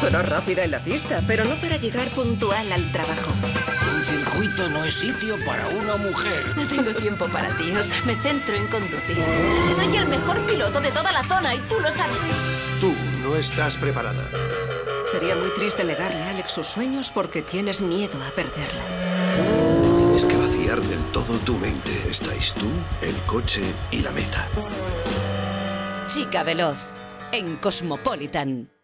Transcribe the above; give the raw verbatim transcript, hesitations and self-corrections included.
Será rápida en la pista, pero no para llegar puntual al trabajo. Un circuito no es sitio para una mujer. No tengo tiempo para tíos. Me centro en conducir. Soy el mejor piloto de toda la zona y tú lo sabes. Tú no estás preparada. Sería muy triste negarle a Alex sus sueños porque tienes miedo a perderla. Tienes que vaciar del todo tu mente. Estáis tú, el coche y la meta. Chica veloz en Cosmopolitan.